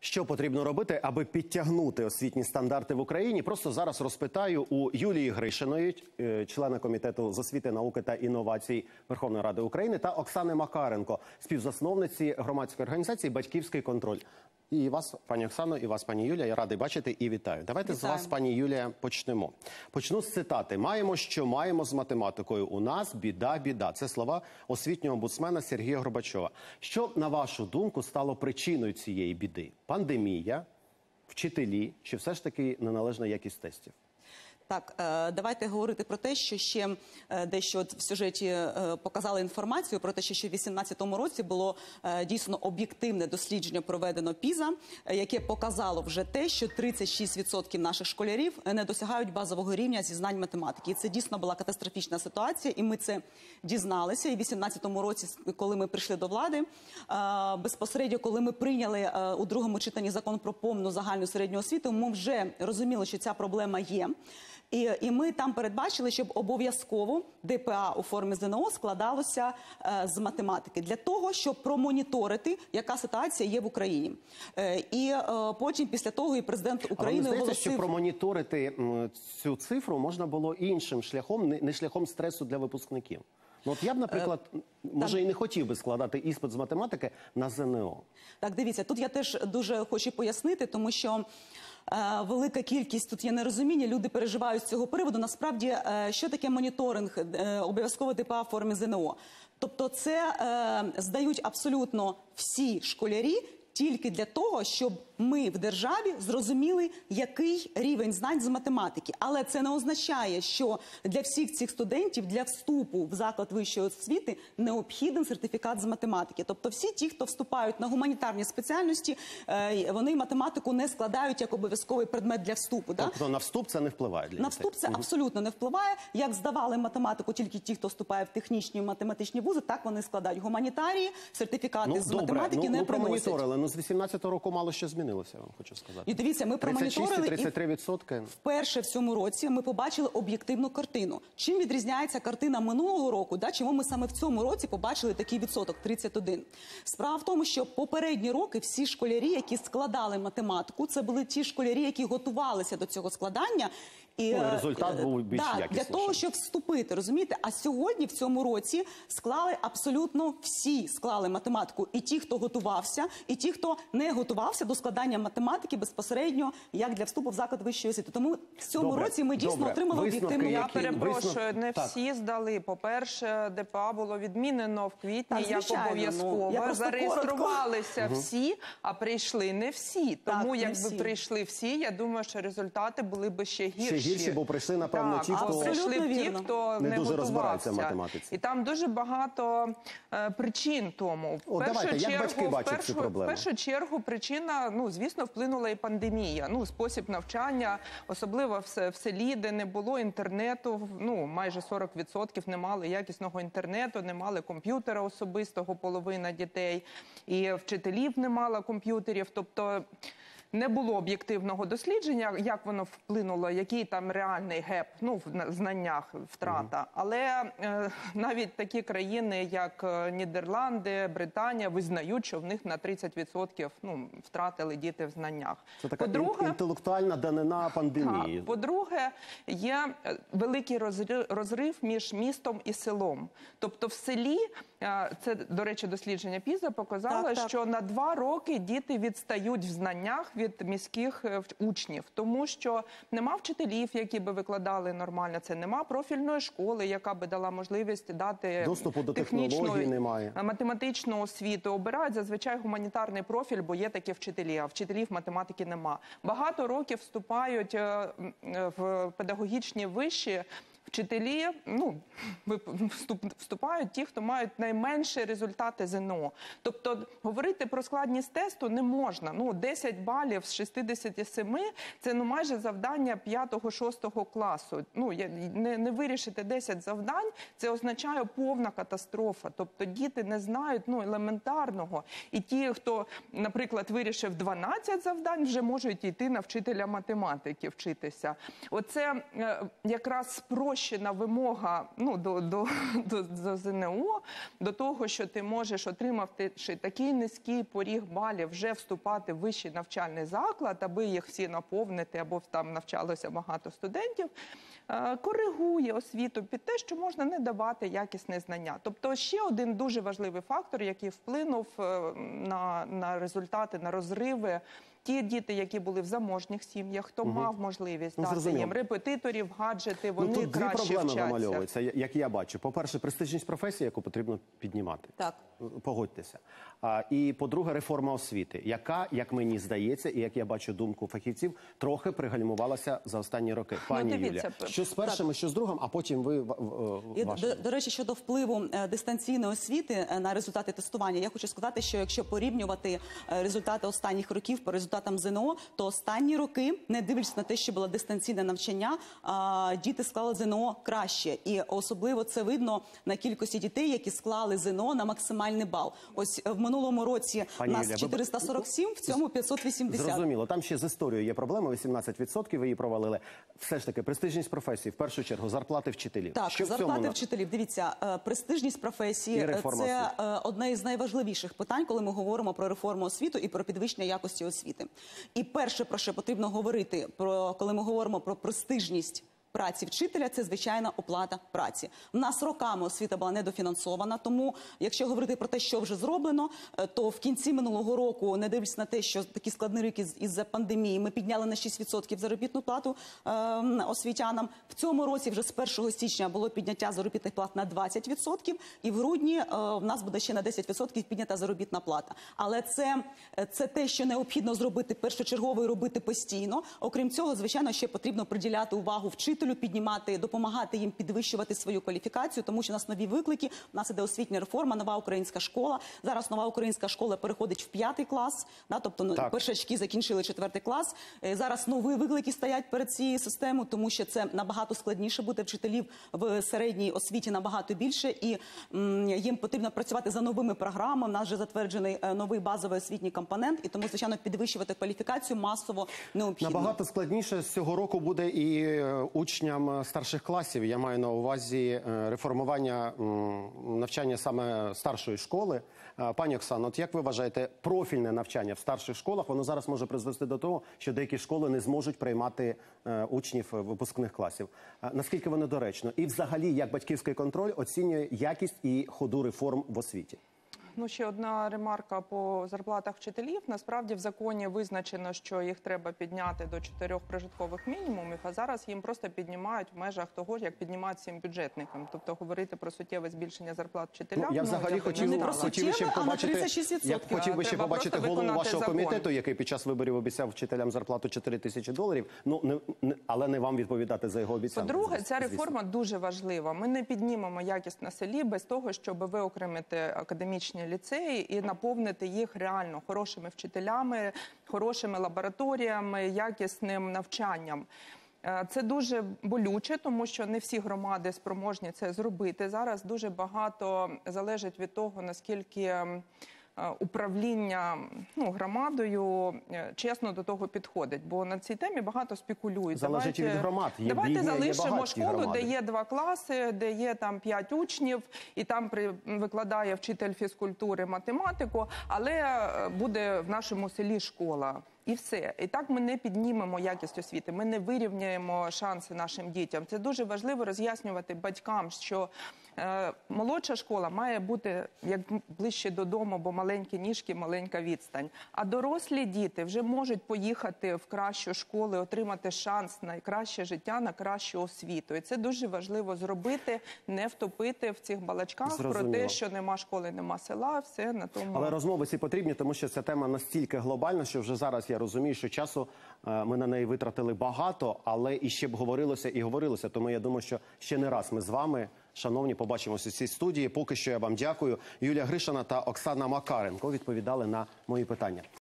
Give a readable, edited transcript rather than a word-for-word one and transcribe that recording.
Що потрібно робити, аби підтягнути освітні стандарти в Україні? Просто зараз розпитаю у Юлії Гришиної, члена Комітету з освіти, науки та інновацій Верховної Ради України, та Оксани Макаренко, співзасновниці громадської організації «Батьківський контроль». І вас, пані Оксано, і вас, пані Юлія, я радий бачити і вітаю. Давайте з вас, пані Юлія, почнемо. Почну з цитати. «Маємо, що маємо з математикою. У нас біда, біда». Це слова освітнього омбудсмена Сергія Горбачова. Що, на вашу думку, стало причиною цієї біди? Пандемія, вчителі чи все ж таки неналежна якість тестів? Так, давайте говорити про те, що ще дещо в сюжеті показали інформацію про те, що ще в 2018 році було дійсно об'єктивне дослідження проведено ПІЗа, яке показало вже те, що 36% наших школярів не досягають базового рівня зі знань математики. І це дійсно була катастрофічна ситуація, і ми це дізналися. І в 2018 році, коли ми прийшли до влади, безпосередньо, коли ми прийняли у другому читанні закон про повну загальну середню освіту, ми вже розуміли, що ця проблема є. І ми там передбачили, щоб обов'язково ДПА у формі ЗНО складалося з математики. Для того, щоб промоніторити, яка ситуація є в Україні. І потім, після того, і президент України оголосив... Але здається, що промоніторити цю цифру можна було іншим шляхом, не шляхом стресу для випускників. Ну, от я б, наприклад, може і не хотів би складати іспит з математики на ЗНО. Так, дивіться, тут я теж дуже хочу пояснити, тому що велика кількість, тут є нерозуміння, люди переживають з цього приводу. Насправді, що таке моніторинг обов'язково ДПА в формі ЗНО? Тобто це здають абсолютно всі школярі, тільки для того, щоб ми в державі зрозуміли, який рівень знань з математики. Але це не означає, що для всіх цих студентів для вступу в заклад вищої освіти необхідний сертифікат з математики. Тобто всі ті, хто вступають на гуманітарні спеціальності, вони математику не складають як обов'язковий предмет для вступу. Тобто на вступ це не впливає? На вступ це абсолютно не впливає. Як здавали математику тільки ті, хто вступає в технічні і математичні вузи, так вони складають гуманітарії, сертифікати з математики не приносять. Ну, з 18-го року мало що змінилося, я вам хочу сказати. І дивіться, ми промоніторили, 36-33%. Вперше в цьому році ми побачили об'єктивну картину. Чим відрізняється картина минулого року, чому ми саме в цьому році побачили такий відсоток, 31? Справа в тому, що попередні роки всі школярі, які складали математику, це були ті школярі, які готувалися до цього складання. І результат був більш якісніший. Для того, щоб вступити, розумієте? А сьогодні, в цьому році, склали абсолютно всі, склали математику. І ті, хто готувався, і ті, хто не готувався до складання математики безпосередньо, як для вступу в заклад вищої освіти. Тому в цьому році ми дійсно отримали об'єктивну. Я перепрошую, не всі здали. По-перше, ДПА було відмінено в квітні, як обов'язково. Зареєструвалися всі, а прийшли не всі. Тому якби прийшли всі, я думаю, що результати були б ще гірші. Бо прийшли, напевно, ті, хто не дуже розбираються в математиці. І там дуже багато причин тому. В першу чергу причина, звісно, вплинула і пандемія. Спосіб навчання, особливо в селі, де не було інтернету, майже 40% не мали якісного інтернету, не мали комп'ютера особистого, половина дітей, і вчителів не мало комп'ютерів, тобто не було об'єктивного дослідження, як воно вплинуло, який там реальний геп, в знаннях втрата. Але навіть такі країни, як Нідерланди, Британія, визнають, що в них на 30% втратили діти в знаннях. Це така інтелектуальна данина пандемії. По-друге, є великий розрив між містом і селом. Тобто в селі, це, до речі, дослідження ПІЗа показало, що на 2 роки діти відстають в знаннях від міських учнів, тому що нема вчителів, які би викладали нормально, це нема профільної школи, яка би дала можливість дати доступу до технологій немає, математичну освіту. Обирають зазвичай гуманітарний профіль, бо є такі вчителі, а вчителів математики нема. Багато років вступають в педагогічні виші вчителі, вступають ті, хто мають найменші результати ЗНО. Тобто говорити про складність тесту не можна. 10 балів з 67 – це майже завдання 5-6 класу. Не вирішити 10 завдань – це означає повна катастрофа. Тобто діти не знають елементарного. І ті, хто, наприклад, вирішив 12 завдань, вже можуть йти на вчителя математики вчитися. Оце якраз спротив спрощена вимога до ЗНО, до того, що ти можеш, отримавши такий низький поріг балів, вже вступати в вищий навчальний заклад, аби їх всі наповнити, або там навчалося багато студентів, коригує освіту під те, що можна не давати якісне знання. Тобто ще один дуже важливий фактор, який вплинув на результати, на розриви. Ті діти, які були в заможніх сім'ях, хто мав можливість дати їм репетиторів, гаджети, вони краще вчаться. Тут дві проблеми вимальовуються, як я бачу. По-перше, престижність професії, яку потрібно піднімати. Так. Погодьтеся. І, по-друге, реформа освіти, яка, як мені здається, і як я бачу думку фахівців, трохи пригальмувалася за останні роки. Пані Юлія, що з першим і що з другим, а потім ви До речі, щодо впливу дистанційної освіти на результати тестування, я хочу сказати, що якщо порівнювати результати останніх років по результатам ЗНО, то останні роки, не дивлячись на те, що було дистанційне навчання, діти склали ЗНО краще. І особливо це видно на кількості дітей, які склали ЗНО на максимальний бал. Ось в минулому році у нас 447, в цьому 580. Зрозуміло. Там ще з історією є проблема, 18% ви її провалили. Все ж таки, престижність професії, в першу чергу, зарплати вчителів. Так, зарплати вчителів. Дивіться, престижність професії – це одне із найважливіших питань, коли ми говоримо про реформу освіти і про підвищення якості освіти. І перше, про що потрібно говорити, коли ми говоримо про престижність праці вчителя, це, звичайно, оплата праці. У нас роками освіта була недофінансована, тому, якщо говорити про те, що вже зроблено, то в кінці минулого року, не дивлячись на те, що такі складні роки із-за пандемії, ми підняли на 6% заробітну плату освітянам. В цьому році вже з 1 січня було підняття заробітних плат на 20%, і в грудні в нас буде ще на 10% піднята заробітна плата. Але це те, що необхідно зробити першочергово і робити постійно. Окрім цього, звичайно, ще потрібно приділяти увагу вчителю, піднімати, допомагати їм підвищувати свою кваліфікацію, тому що у нас нові виклики, у нас іде освітня реформа, нова українська школа. Зараз нова українська школа переходить в 5 клас, тобто першачки закінчили 4 клас. Зараз нові виклики стоять перед цією системою, тому що це набагато складніше бути вчителів в середній освіті, набагато більше, і їм потрібно працювати за новими програмами. У нас вже затверджений новий базовий освітній компонент, і тому, звичайно, підвищувати кваліфікацію масово необхідно. Набагато складніше з цього року буде і учням старших класів. Я маю на увазі реформування навчання саме старшої школи. Пані Оксано, от як ви вважаєте, профільне навчання в старших школах, воно зараз може призвести до того, що деякі школи не зможуть приймати учнів випускних класів. Наскільки воно доречно? І взагалі, як батьківський контроль оцінює якість і ходу реформ в освіті? Ще одна ремарка по зарплатах вчителів. Насправді в законі визначено, що їх треба підняти до 4 прожиткових мінімумів, а зараз їм просто піднімають в межах того, як піднімають всім бюджетникам. Тобто говорити про суттєве збільшення зарплат вчителям. Я взагалі хотів би ще побачити голову вашого комітету, який під час виборів обіцяв вчителям зарплату $4000. Але не вам відповідати за його обіцянки. По-друге, ця реформа дуже важлива. Ми не піднімемо якість на селі без того, щоб виокремити академічні ліцеї і наповнити їх реально хорошими вчителями, хорошими лабораторіями, якісним навчанням. Це дуже болюче, тому що не всі громади спроможні це зробити. Зараз дуже багато залежить від того, наскільки управління громадою чесно до того підходить. Бо на цій темі багато спекулюють. Залежить від громад. Давайте залишимо школу, де є 2 класи, де є там 5 учнів, і там викладає вчитель фізкультури математику, але буде в нашому селі школа. І все. І так ми не піднімемо якість освіти, ми не вирівняємо шанси нашим дітям. Це дуже важливо роз'яснювати батькам, що молодша школа має бути як ближче додому, бо маленькі ніжки, маленька відстань. А дорослі діти вже можуть поїхати в кращу школу, отримати шанс на краще життя, на кращу освіту. І це дуже важливо зробити, не втопити в цих балачках про те, що нема школи, нема села, все на тому. Але розмови ці потрібні, тому що ця тема настільки глобальна, що вже зараз я розумію, що часу ми на неї витратили багато, але і ще б говорилося і говорилося. Тому я думаю, що ще не раз ми з вами, шановні, побачимося в цій студії. Поки що я вам дякую. Юлія Гришина та Оксана Макаренко відповідали на мої питання.